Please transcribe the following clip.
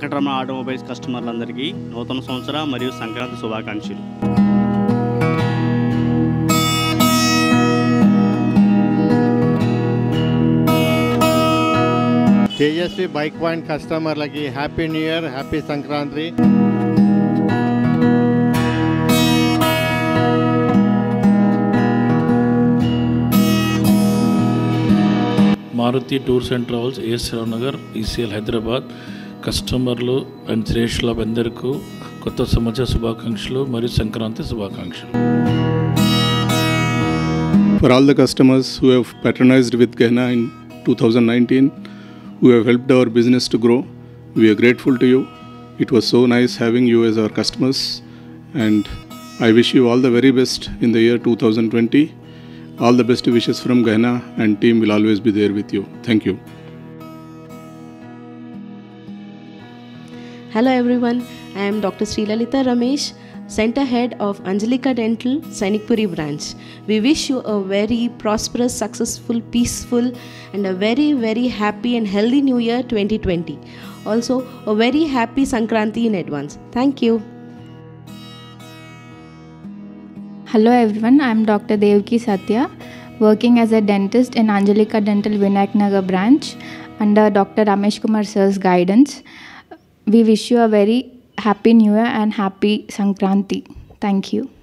Venkataramana automobiles కస్టమర్లందరికీ నూతన సంవత్సర మరియు సంక్రాంతి శుభాకాంక్షలు. తేజస్వి బైక్ పాయింట్ కస్టమర్లకి happy new year, happy Sankranti. Maruti tours and travels, A S Rao Nagar, ECL Hyderabad కస్టమర్లు అండ్ శ్రేష్ఠులకు అందరికీ కొత్త సంవత్సర శుభాకాంక్షలు మరియు సంక్రాంతి శుభాకాంక్షలు. For all the customers who have patronized with Gehna in 2019, who have helped our business to grow, we are grateful to you. It was so nice having you as our customers, and I wish you all the very best in the year 2020. All the best wishes from Gehna, and team will always be there with you. Thank you. Hello everyone, I am Dr. Srilalita Ramesh, Center Head of Anjalika Dental, Sainikpuri branch. We wish you a very prosperous, successful, peaceful and a very, very happy and healthy New Year 2020. Also, a very happy Sankranti in advance. Thank you. Hello everyone, I am Dr. Devki Satya, working as a dentist in Anjalika Dental, Vinayak Nagar branch under Dr. Ramesh Kumar sir's guidance. We wish you a very happy New Year and happy Sankranti. Thank you.